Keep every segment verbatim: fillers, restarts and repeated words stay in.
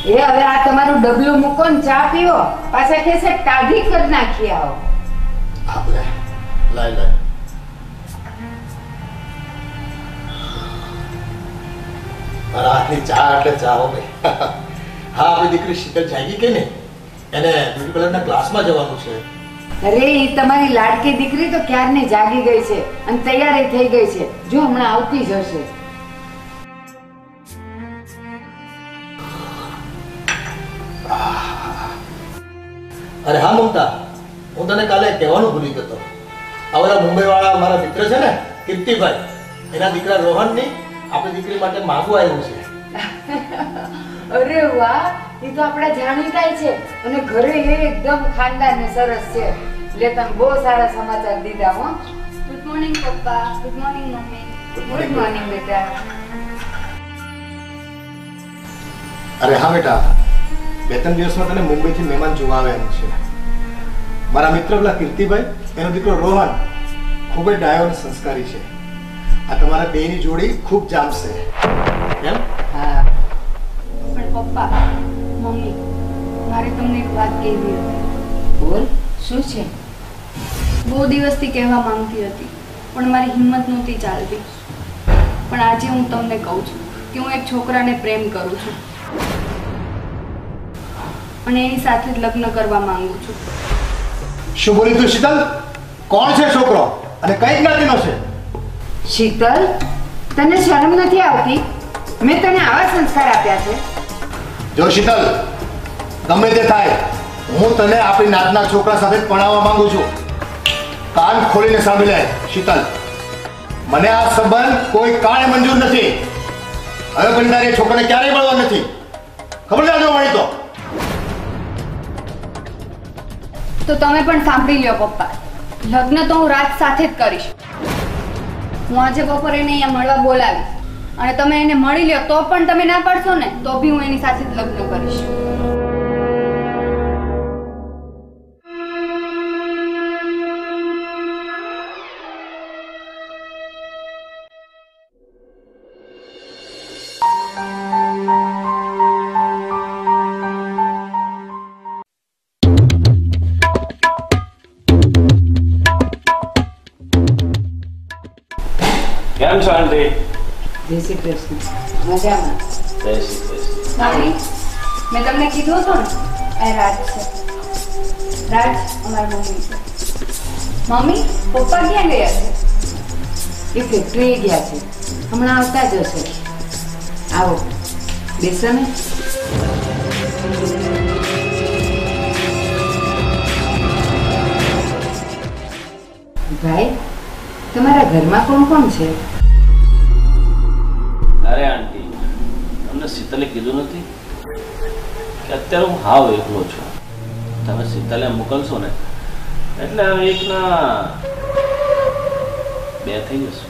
એ હવે આ તમારું ડબલું મૂકો ને ચા પીવો, પાછા કહેશે ટાઢી કરી નાખી આવો. આપણે લાય લાય. મારા હાથની ચા એટલે ચા હો ભાઈ. હા, આપણી દીકરી શીતલ જાગી કે ને, એને બ્યુટી પાર્લરના ક્લાસમાં જવાનું છે. અરે એ તમારી લાડકી દીકરી તો ક્યારની જાગી ગઈ છે અને તૈયારી થઈ ગઈ છે. જો હમણાં આવતી જ હશે. અરે હા મમતા, હું તને કાલે કહેવાનું ભૂલી ગયો. આવડા મુંબઈ વાળા મારા મિત્ર છે ને કીર્તિભાઈ, એના દીકરા રોહનની આપણી દીકરી માટે માંગવું આવ્યું છે. અરે વાહ, એ તો આપણા જાણીતા છે અને ઘરે એ એકદમ ખાનદાન ને સરસ છે. લે તમે બહુ સારા સમાચાર દીધા હો. ગુડ મોર્નિંગ પપ્પા. ગુડ મોર્નિંગ મમ્મી. ગુડ મોર્નિંગ બેટા. અરે હા બેટા, બે ત્રણ દિવસમાં તને મુંબઈથી મહેમાન જોવા આવ્યા છે. મારા મિત્ર પેલા કીર્તિભાઈ, એનો દીકરો રોહન ખૂબ જ ડાયો અને સંસ્કારી છે. આ તમારા બેની જોડી ખૂબ જામશે. કેમ? હા પણ પપ્પા, મમ્મી, મારે તમને એક વાત કહેવી હતી. બોલ, શું છે? બહુ દિવસથી કહેવા માંગતી હતી પણ મારી હિંમત નહોતી ચાલતી. પણ આજે હું તમને કહું છું કે હું એક છોકરાને પ્રેમ કરું છું અને એની સાથે જ લગ્ન કરવા માંગુ છું. શું બોલી તું શીતલ? કોણ છે છોકરો અને કઈ જ્ઞાતિનો છે? શીતલ, તને શરમ નથી આવતી? મેં તને આવા સંસ્કાર આપ્યા છે. જો શીતલ, ગમે તે થાય, હું તને આપણી નાતના છોકરા સાથે જ પરણાવવા માંગુ છું. કાન ખોલીને સાંભળી લે શીતલ, મને આ સંબંધ કોઈ કારણે મંજૂર નથી. હવે પછી તારે એ છોકરાને ક્યારેય મળવા નથી. ખબર જાજો મળી તો તો તમે પણ સાંભળી લ્યો પપ્પા, લગ્ન તો હું રાત સાથે જ કરીશ. હું આજે બપોરે એને અહીંયા મળવા બોલાવીશ અને તમે એને મળી લ્યો તો પણ તમે ના પાડશો ને તો બી હું એની સાથે જ લગ્ન કરીશ. કેમ છો આંટી? જય શ્રી કૃષ્ણ. મજામાં? જય શ્રી કૃષ્ણ. મમ્મી, મેં તમને કીધું હતું ને, આ રાજ છે. રાજ અમારા મમ્મી છે. મમ્મી, પપ્પા ક્યાં ગયા છે? એ ફેક્ટરીએ ગયા છે, હમણાં આવતા જ હશે. આવો, બેસો ને. ભાઈ, તમારા ઘરમાં કોણ કોણ છે? અરે આંટી, તમને શીતલે કીધું નથી કે અત્યારે હું હાવ એકલો છું. તમે શીતલે મોકલશો ને એટલે આમ એકના બે થઈ જશું.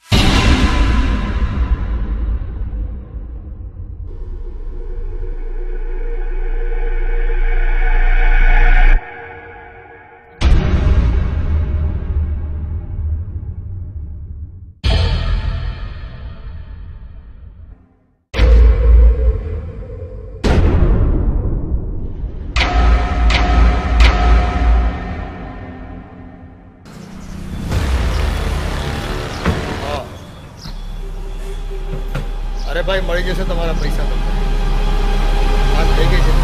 અરે ભાઈ, મળી જશે તમારા પૈસા. વાત થઈ ગઈ છે.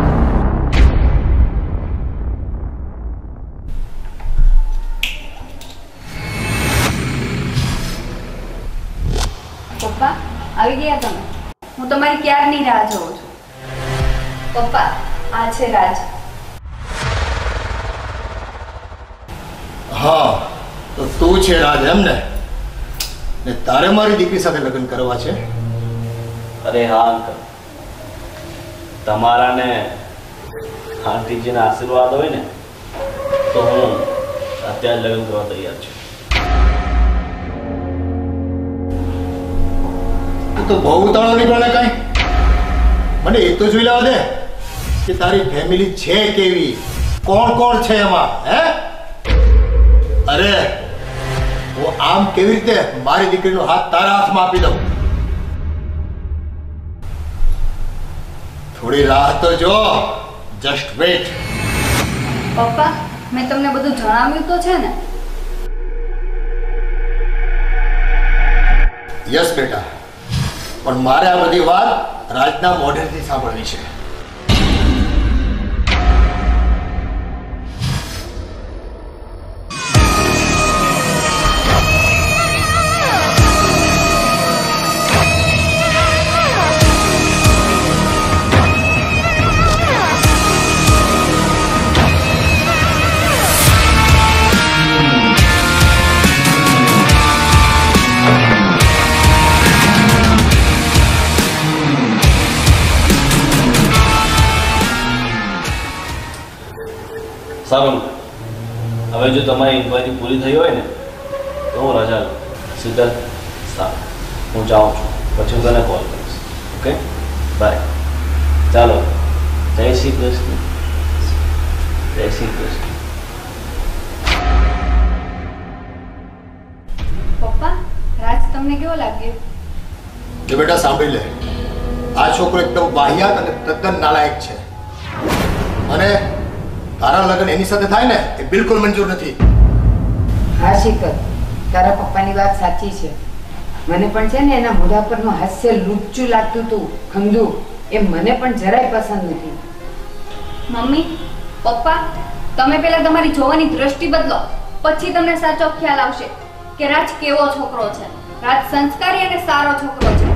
પપ્પા, આવી ગયા તમે? હું તમારી ક્યારની રાહ જોઉં છું. પપ્પા, આ છે રાજ. હા, તો તું છે રાજ એમ ને? ને તારે મારી દીકરી સાથે લગ્ન કરવા છે? અરે હા અંકલ, તમારા ને આંટીજીના આશીર્વાદ હોય ને તો હું અત્યારે લગ્ન કરવા તૈયાર છું. તું તો બહુ ઉતાળો નીકળે કઈ. મને એ તો જોઈ લેવા દે કે તારી ફેમિલી છે કેવી, કોણ કોણ છે એમાં. હે અરે, હું આમ કેવી રીતે મારી દીકરીનો હાથ તારા હાથમાં આપી દઉં? થોડી રાહ તો જો. Just wait. પપ્પા મેં તમને બધું જણાવ્યું તો છે ને? યસ બેટા, પણ મારે આ બધી વાત રાજના મોઢેથી સાંભળવી છે. સારું, હવે જો તમારી ઇન્ક્વાયરી પૂરી થઈ હોય ને તો હું રજા લઉં. શીતલ, સારું, હું જાઉં છું, પછી હું તને કોલ કરીશ. Okay, bye. ચાલો, જય શ્રી કૃષ્ણ. જય શ્રી કૃષ્ણ. પપ્પા રાજ તમને કેવો લાગ્યો? જો બેટા સાંભળી લે, આ છોકરો એકદમ વાહિયાત અને તદ્દન નાલાયક છે, અને તારા લગ્ન એની સાથે થાય ને એ બિલકુલ મંજૂર નથી. હા શીતલ, તારા પપ્પાની વાત સાચી છે. મને પણ છે ને એના મોઢા પરનું હાસ્ય લુચ્ચું લાગતું હતું, ખંદુ. એ મને પણ જરાય પસંદ નથી. મમ્મી પપ્પા તમે પહેલા તમારી જોવાની દ્રષ્ટિ બદલો, પછી તમને સાચો ખ્યાલ આવશે કે રાજ કેવો છોકરો છે. રાજ સંસ્કારી અને સારો છોકરો છે.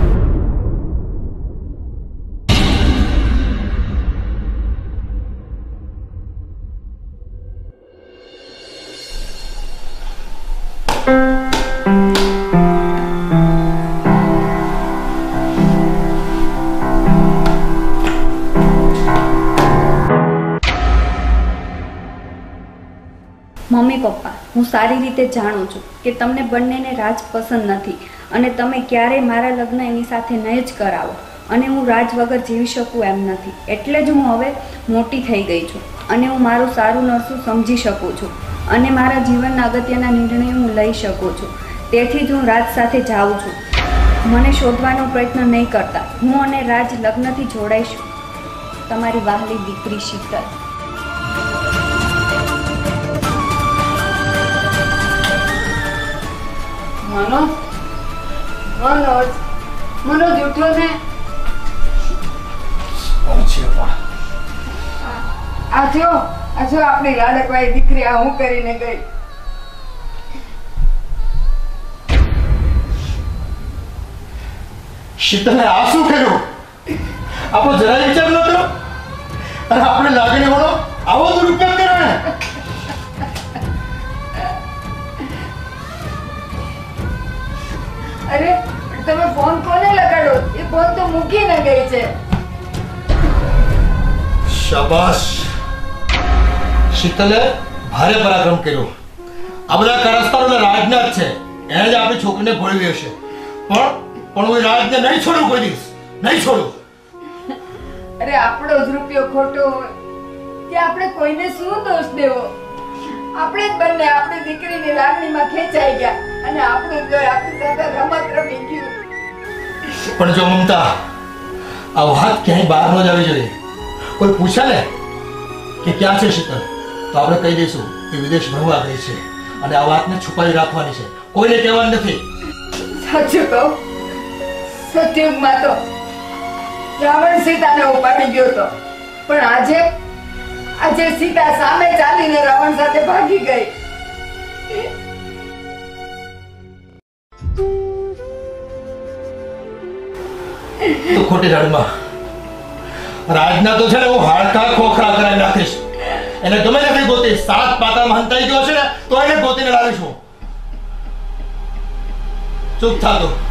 મમ્મી પપ્પા હું સારી રીતે જાણું છું કે તમને બંનેને રાજ પસંદ નથી, અને તમે ક્યારેય મારા લગ્ન એની સાથે નહીં જ કરાવો, અને હું રાજ વગર જીવી શકું એમ નથી. એટલે જ હું હવે મોટી થઈ ગઈ છું, અને હું મારું સારું નરસું સમજી શકું છું, અને મારા જીવનના અગત્યના નિર્ણયો હું લઈ શકું છું. તેથી જ હું રાજ સાથે જાઉં છું. મને શોધવાનો પ્રયત્ન નહીં કરતા. હું અને રાજ લગ્નથી જોડાઈશું. તમારી વહાલી દીકરી શીતલ. મનોજ, મનોજ, મનોજ ઉઠો ને. આ જો, આ જો આપણી લાડકવાઈ દીકરી આ હું કરીને ગઈ. શીતલે આ શું કર્યું? આપણો જરાય વિચાર ન કર્યો, અને આપણે લાગણીઓનો આવો દુરુપયોગ કર્યો ને. અરે તમે ફોન કોને લગાડો? એ ફોન તો મૂકીને ગઈ છે. શાબાશ, શીતલે ભારે પરાક્રમ કર્યો. આ બધા કારસ્તાનો રાજના જ છે, એને જ આપણી છોકરીને ભોળવી હશે, પણ પણ હું રાજને નહીં છોડું, કોઈ દિવસ નહીં છોડું. અરે આપણો જ રૂપિયો ખોટો હોય કે આપણે કોઈને શું દોષ દેવો? આપણે જ બંને આપણી દીકરીની લાગણીમાં ખેંચાઈ ગયા, અને આપણું જોઈ આપણી સાથે રમત રમી ગયું. પણ જો મમતા, આ વાત ક્યાંય બહાર ન જ આવી જોઈએ. કોઈ પૂછે ને કે ક્યાં છે શીતલ, તો આપણે કહી દઈશું કે વિદેશ ભણવા ગઈ છે, અને આ વાતને છુપાવી રાખવાની છે, કોઈને કહેવાની નથી. સાચું કહું, સતયુગમાં તો રાવણ સીતાને ઉપાડી ગયો હતો, પણ આજે આજે સીતા સામે ચાલીને રાવણ સાથે ભાગી ગઈ. તો ખોટી રડમાં રાજના તો છે ને હું હાડકા ખોખરા કરાવી નાખીશ. એને ગમે નથી ગોતી, સાત પાતામાં હંતાઈ ગયો છે ને તો એને ગોતીને લાવીશું. ચૂપ થા તું.